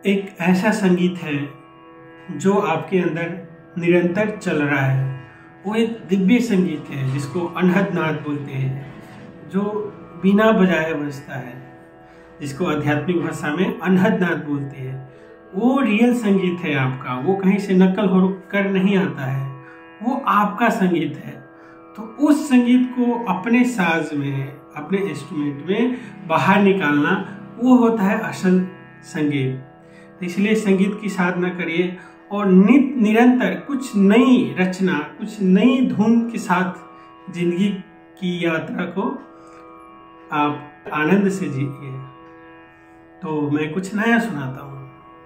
एक ऐसा संगीत है जो आपके अंदर निरंतर चल रहा है। वो एक दिव्य संगीत है जिसको अनहद नाद बोलते हैं, जो बिना बजाए बजता है, जिसको आध्यात्मिक भाषा में अनहद नाद बोलते हैं। वो रियल संगीत है आपका, वो कहीं से नकल होकर नहीं आता है, वो आपका संगीत है। तो उस संगीत को अपने साज में, अपने इंस्ट्रूमेंट में बाहर निकालना, वो होता है असल संगीत। तो इसलिए संगीत की साधना करिए और निरंतर कुछ नई रचना, कुछ नई धुन के साथ जिंदगी की यात्रा को आप आनंद से जीजिए। तो मैं कुछ नया सुनाता हूँ।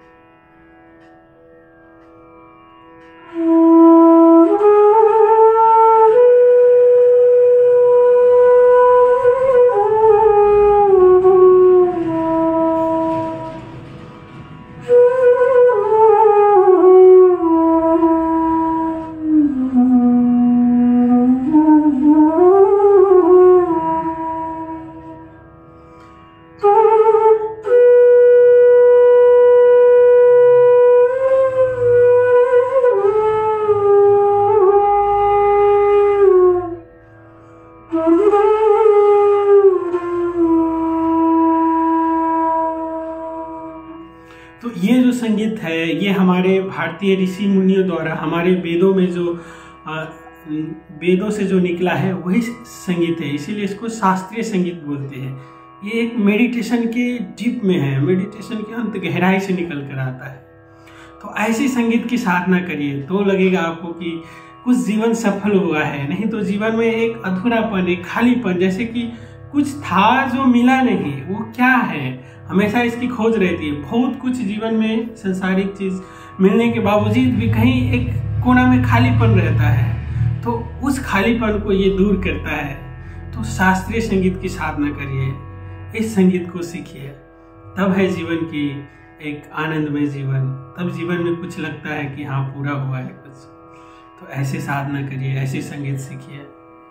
तो ये जो संगीत है, ये हमारे भारतीय ऋषि मुनियों द्वारा हमारे वेदों में जो वेदों से जो निकला है वही संगीत है, इसीलिए इसको शास्त्रीय संगीत बोलते हैं। ये एक मेडिटेशन के डीप में है, मेडिटेशन के अंत गहराई से निकल कर आता है। तो ऐसे संगीत की साधना करिए तो लगेगा आपको कि कुछ जीवन सफल हुआ है, नहीं तो जीवन में एक अधूरापन, एक खालीपन, जैसे कि कुछ था जो मिला नहीं, वो क्या है, हमेशा इसकी खोज रहती है। बहुत कुछ जीवन में सांसारिक चीज मिलने के बावजूद भी कहीं एक कोना में खालीपन रहता है, तो उस खालीपन को ये दूर करता है। तो शास्त्रीय संगीत की साधना करिए, इस संगीत को सीखिए, तब है जीवन की एक आनंदमय जीवन, तब जीवन में कुछ लगता है कि हाँ पूरा हुआ है कुछ। तो ऐसे साधना करिए, ऐसे संगीत सीखिए।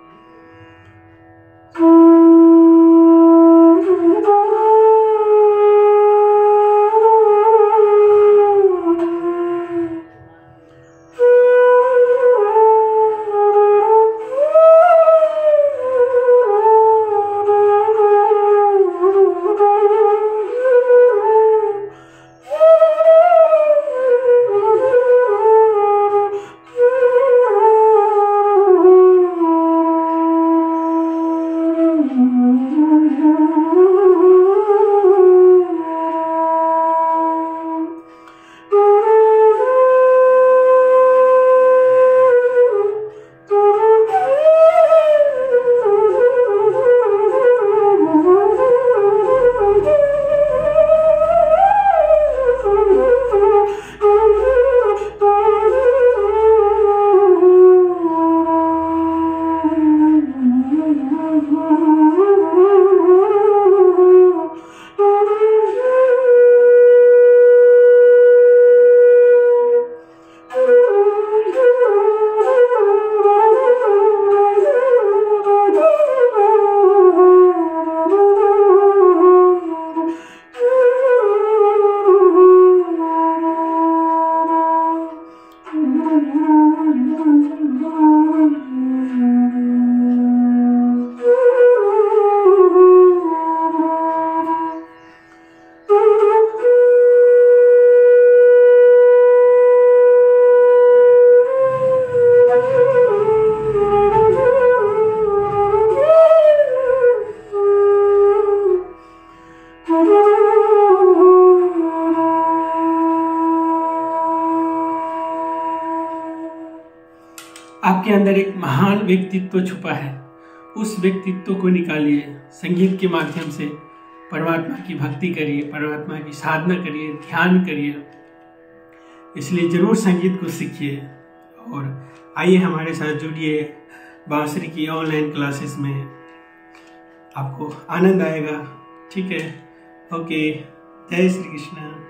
आपके अंदर एक महान व्यक्तित्व छुपा है, उस व्यक्तित्व को निकालिए। संगीत के माध्यम से परमात्मा की भक्ति करिए, परमात्मा की साधना करिए, ध्यान करिए। इसलिए जरूर संगीत को सीखिए और आइए हमारे साथ जुड़िए बांसुरी की ऑनलाइन क्लासेस में, आपको आनंद आएगा। ठीक है, ओके, जय श्री कृष्ण।